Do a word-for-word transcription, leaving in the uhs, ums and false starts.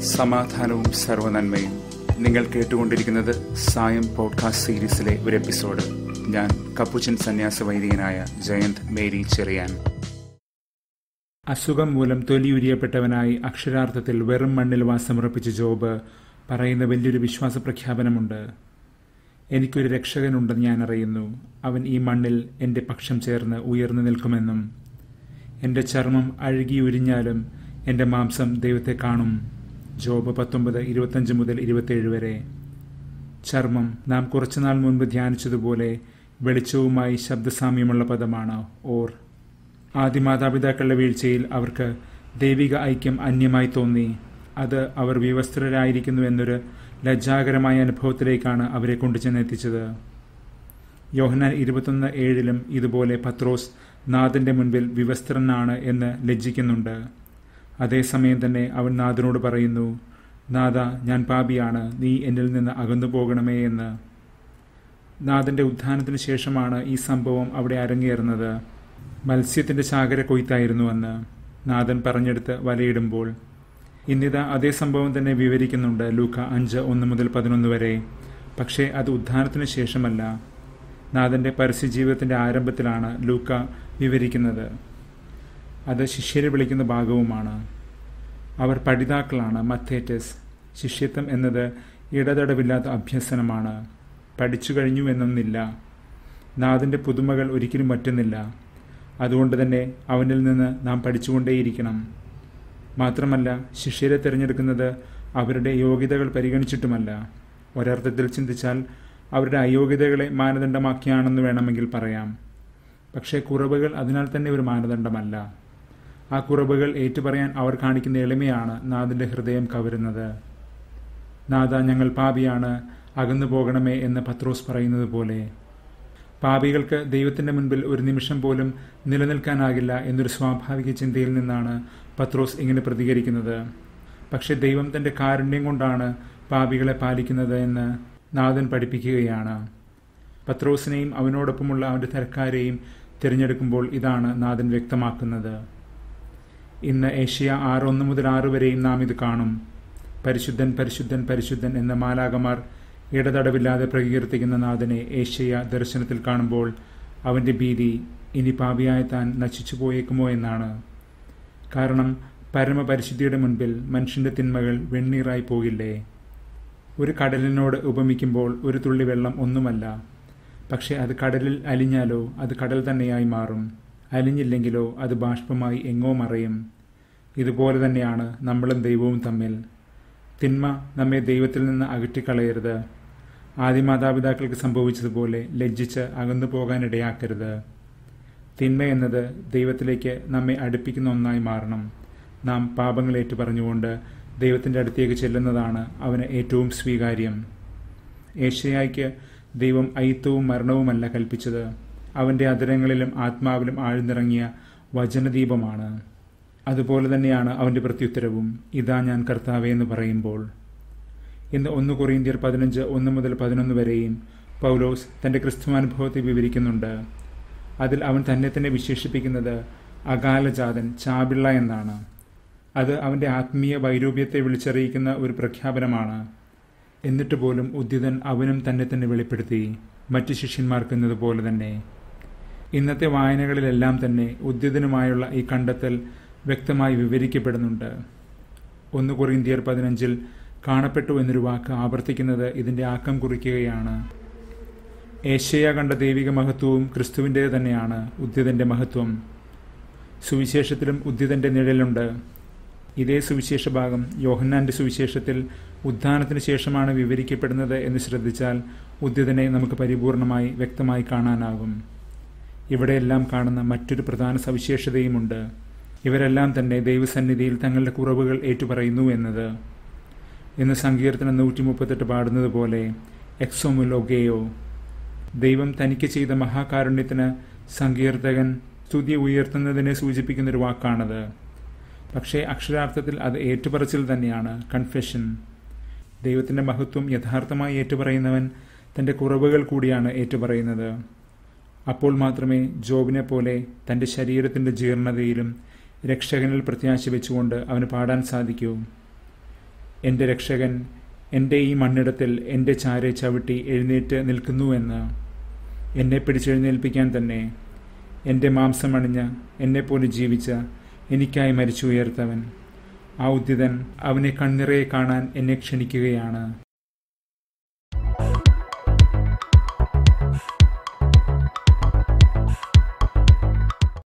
സമാധാനവും സർവ്വനന്മയും. നിങ്ങൾ കേട്ടുകൊണ്ടിരിക്കുന്നത് സായം പോഡ്കാസ്റ്റ് സീരീസിലെ ഒരു എപ്പിസോഡ്. ഞാൻ കപ്പുച്ചൻ സന്യാസ വൈദികനായ ജയന്ത് മേരി ചെറിയാൻ. അസുഖം മൂലം തൊലിയുരിയപ്പെട്ടവനായി അക്ഷരാർത്ഥത്തിൽ വെറും മണ്ണിൽ വാസമുറപ്പിച്ച ജോബ് പറയുന്ന വലിയൊരു വിശ്വാസ പ്രഖ്യാപനമുണ്ട്. എനിക്കൊരു രക്ഷകനുണ്ടെന്ന് ഞാൻ അറിയുന്നു. അവൻ ഈ മണ്ണിൽ എൻ്റെ പക്ഷം ചേർന്ന് ഉയർന്നു നിൽക്കുമെന്നും എൻ്റെ ചർമ്മം അഴുകി ഉരിഞ്ഞാലും എൻ്റെ മാംസം ദൈവത്തെ കാണും. ജോബ് പത്തൊമ്പത് ഇരുപത്തഞ്ച് മുതൽ ഇരുപത്തിയേഴ് വരെ. ചർമ്മം നാം കുറച്ചുനാൾ മുൻപ് ധ്യാനിച്ചതുപോലെ വെളിച്ചവുമായി ശബ്ദസാമ്യമുള്ള പദമാണ് ഓർ. ആദിമാതാപിതാക്കളുടെ വീഴ്ചയിൽ അവർക്ക് ദൈവിക ഐക്യം അന്യമായി തോന്നി. അത് അവർ വിവസ്ത്രരായിരിക്കുന്നു എന്നൊരു ലജ്ജാകരമായ അനുഭവത്തിലേക്കാണ് അവരെ കൊണ്ടുചെന്നെത്തിച്ചത്. യോഹന്നാൻ ഇരുപത്തൊന്ന് ഏഴിലും ഇതുപോലെ പത്രോസ് നാഥന്റെ മുൻപിൽ വിവസ്ത്രനാണ് എന്ന് ലജ്ജിക്കുന്നുണ്ട്. അതേസമയം തന്നെ അവൻ നാഥനോട് പറയുന്നു, നാഥ, ഞാൻ പാപിയാണ്, നീ എന്നിൽ നിന്ന് അകന്നു പോകണമേ എന്ന്. നാഥന്റെ ഉത്ഥാനത്തിന് ശേഷമാണ് ഈ സംഭവം അവിടെ അരങ്ങേറുന്നത്. മത്സ്യത്തിന്റെ ചാകര കൊയ്ത്തായിരുന്നു അന്ന് നാഥൻ പറഞ്ഞെടുത്ത് വലയിടുമ്പോൾ. ഇന്നിതാ അതേ സംഭവം തന്നെ വിവരിക്കുന്നുണ്ട് ലൂക്ക അഞ്ച് ഒന്ന് മുതൽ പതിനൊന്ന് വരെ. പക്ഷേ അത് ഉത്ഥാനത്തിന് ശേഷമല്ല, നാഥന്റെ പരസ്യജീവിതത്തിന്റെ ആരംഭത്തിലാണ് ലൂക്ക വിവരിക്കുന്നത്. അത് ശിഷ്യരെ വിളിക്കുന്ന ഭാഗവുമാണ്. അവർ പഠിതാക്കളാണ്, മത്തേറ്റസ്. ശിഷ്യത്വം എന്നത് ഇടതടവില്ലാത്ത അഭ്യസനമാണ്. പഠിച്ചു കഴിഞ്ഞു എന്നൊന്നില്ല. നാഥന്റെ പുതുമകൾ ഒരിക്കലും പറ്റുന്നില്ല. അതുകൊണ്ട് തന്നെ അവനിൽ നിന്ന് നാം പഠിച്ചുകൊണ്ടേയിരിക്കണം. മാത്രമല്ല, ശിഷ്യരെ തിരഞ്ഞെടുക്കുന്നത് അവരുടെ യോഗ്യതകൾ പരിഗണിച്ചിട്ടുമല്ല. ഒരർത്ഥത്തിൽ ചിന്തിച്ചാൽ അവരുടെ അയോഗ്യതകളെ മാനദണ്ഡമാക്കിയാണെന്ന് വേണമെങ്കിൽ പറയാം. പക്ഷേ കുറവുകൾ അതിനാൽ തന്നെ ഒരു മാനദണ്ഡമല്ല. ആ കുറവുകൾ ഏറ്റുപറയാൻ അവർ കാണിക്കുന്ന എളിമയാണ് നാഥന്റെ ഹൃദയം കവരുന്നത്. നാഥ, ഞങ്ങൾ പാപിയാണ്, അകന്നു പോകണമേ എന്ന് പത്രോസ് പറയുന്നത് പോലെ. പാപികൾക്ക് ദൈവത്തിന്റെ മുൻപിൽ ഒരു നിമിഷം പോലും നിലനിൽക്കാനാകില്ല എന്നൊരു സ്വാഭാവിക ചിന്തയിൽ നിന്നാണ് പത്രോസ് ഇങ്ങനെ പ്രതികരിക്കുന്നത്. പക്ഷെ ദൈവം തന്റെ കാരുണ്യം കൊണ്ടാണ് പാപികളെ പാലിക്കുന്നത് എന്ന് നാഥൻ പഠിപ്പിക്കുകയാണ്. പത്രോസിനെയും അവനോടൊപ്പമുള്ള അവന്റെ തരക്കാരെയും തിരഞ്ഞെടുക്കുമ്പോൾ ഇതാണ് നാഥൻ വ്യക്തമാക്കുന്നത്. ഇന്ന് ഏഷ്യ ആറ് ഒന്ന് മുതൽ ആറ് വരെയും നാം ഇത് കാണും. പരിശുദ്ധൻ പരിശുദ്ധൻ പരിശുദ്ധൻ എന്ന മാലാകമാർ ഇടതടവില്ലാതെ പ്രകീർത്തിക്കുന്ന നാഥനെ ഏഷ്യ ദർശനത്തിൽ കാണുമ്പോൾ അവന്റെ ഭീതി ഇനി പാപിയായ താൻ നശിച്ചു പോയേക്കുമോ എന്നാണ്. കാരണം പരമപരിശുദ്ധിയുടെ മുൻപിൽ മനുഷ്യന്റെ തിന്മകൾ വെണ്ണീറായി പോകില്ലേ? ഒരു കടലിനോട് ഉപമിക്കുമ്പോൾ ഒരു തുള്ളി വെള്ളം ഒന്നുമല്ല. പക്ഷെ അത് കടലിൽ അലിഞ്ഞാലോ അത് കടൽ തന്നെയായി മാറും. അലിഞ്ഞില്ലെങ്കിലോ അത് ബാഷ്പമായി എങ്ങോ മറയും. ഇതുപോലെ തന്നെയാണ് നമ്മളും ദൈവവും തമ്മിൽ. തിന്മ നമ്മെ ദൈവത്തിൽ നിന്ന് അകറ്റിക്കളയരുത്. ആദിമാതാപിതാക്കൾക്ക് സംഭവിച്ചതുപോലെ ലജ്ജിച്ച് അകന്നു പോകാനിടയാക്കരുത്. തിന്മ എന്നത് ദൈവത്തിലേക്ക് നമ്മെ അടുപ്പിക്കുന്ന ഒന്നായി മാറണം. നാം പാപങ്ങളേറ്റു പറഞ്ഞുകൊണ്ട് ദൈവത്തിൻ്റെ അടുത്തേക്ക് ചെല്ലുന്നതാണ് അവന് ഏറ്റവും സ്വീകാര്യം. ഏഷ്യായ്ക്ക് ദൈവം അയിത്തവും മരണവുമല്ല കൽപ്പിച്ചത്. അവൻ്റെ അധരങ്ങളിലും ആത്മാവിലും ആഴ്ന്നിറങ്ങിയ വചനദീപമാണ്. അതുപോലെ തന്നെയാണ് അവൻ്റെ പ്രത്യുത്തരവും, ഇതാ ഞാൻ കർത്താവേ എന്ന് പറയുമ്പോൾ. ഇന്ന് ഒന്ന് കൊറിന്ത്യർ പതിനഞ്ച് ഒന്ന് മുതൽ പതിനൊന്ന് വരെയും പൗലോസ് തൻ്റെ ക്രിസ്തുവാനുഭവത്തെ വിവരിക്കുന്നുണ്ട്. അതിൽ അവൻ തന്നെ തന്നെ വിശേഷിപ്പിക്കുന്നത് അകാലജാതൻ, ചാപിള്ള എന്നാണ്. അത് അവൻ്റെ ആത്മീയ വൈരൂപ്യത്തെ വിളിച്ചറിയിക്കുന്ന ഒരു പ്രഖ്യാപനമാണ്. എന്നിട്ട് പോലും ഉദ്ധിതൻ അവനും തന്നെ തന്നെ വെളിപ്പെടുത്തി, മറ്റു ശിഷ്യന്മാർക്കെന്നതുപോലെ തന്നെ. ഇന്നത്തെ വായനകളിലെല്ലാം തന്നെ ഉദ്ധിതനുമായുള്ള ഈ കണ്ടെത്തൽ വ്യക്തമായി വിവരിക്കപ്പെടുന്നുണ്ട്. ഒന്ന് കൊറിന്ത്യർ പതിനഞ്ചിൽ കാണപ്പെട്ടു എന്നൊരു വാക്ക് ആവർത്തിക്കുന്നത് ഇതിൻ്റെ ആക്കം കുറിക്കുകയാണ്. ഏഷ്യ കണ്ട ദൈവിക മഹത്വവും ക്രിസ്തുവിൻ്റെ തന്നെയാണ് ഉദ്ധിതന്റെ മഹത്വം. സുവിശേഷത്തിലും ഉദ്ധിതന്റെ നിഴലുണ്ട്. ഇതേ സുവിശേഷ ഭാഗം യോഹന്നാന്റെ സുവിശേഷത്തിൽ ഉത്ഥാനത്തിന് ശേഷമാണ് വിവരിക്കപ്പെടുന്നത് എന്ന് ശ്രദ്ധിച്ചാൽ ഉദ്ധിതനെ നമുക്ക് പരിപൂർണമായി വ്യക്തമായി കാണാനാകും. ഇവിടെയെല്ലാം കാണുന്ന മറ്റൊരു പ്രധാന സവിശേഷതയുമുണ്ട്. ഇവരെല്ലാം തന്നെ ദൈവസന്നിധിയിൽ തങ്ങളുടെ കുറവുകൾ ഏറ്റുപറയുന്നു എന്നത്. ഇന്ന് സങ്കീർത്തനം നൂറ്റി മുപ്പത്തെട്ട് പാടുന്നത് പോലെ എക്സോമുലോഗേയോ, ദൈവം തനിക്ക് ചെയ്ത മഹാകാരുണ്യത്തിന് സങ്കീർത്തകൻ സ്തുതി ഉയർത്തുന്നതിനെ സൂചിപ്പിക്കുന്നൊരു വാക്കാണത്. പക്ഷേ അക്ഷരാർത്ഥത്തിൽ അത് ഏറ്റുപറച്ചിൽ തന്നെയാണ്, കൺഫെഷൻ. ദൈവത്തിൻ്റെ മഹത്വം യഥാർത്ഥമായി ഏറ്റുപറയുന്നവൻ തൻ്റെ കുറവുകൾ കൂടിയാണ് ഏറ്റുപറയുന്നത്. അപ്പോൾ മാത്രമേ ജോബിനെ പോലെ തൻ്റെ ശരീരത്തിൻ്റെ ജീർണതയിലും രക്ഷകനിൽ പ്രത്യാശ വെച്ചുകൊണ്ട് അവന് പാടാൻ സാധിക്കൂ. എൻ്റെ രക്ഷകൻ എൻ്റെ ഈ മണ്ണിടത്തിൽ എൻ്റെ ചാരെ ചവിട്ടി എഴുന്നേറ്റ് നിൽക്കുന്നുവെന്ന്. എന്നെ പിടിച്ചെഴുന്നേൽപ്പിക്കാൻ തന്നെ. എൻ്റെ മാംസമണിഞ്ഞ് എന്നെപ്പോലെ ജീവിച്ച, എനിക്കായി മരിച്ചുയർത്തവൻ. ആ ഉദ്ധിതൻ അവനെ കണ്ണിറയെ കാണാൻ എന്നെ ക്ഷണിക്കുകയാണ്.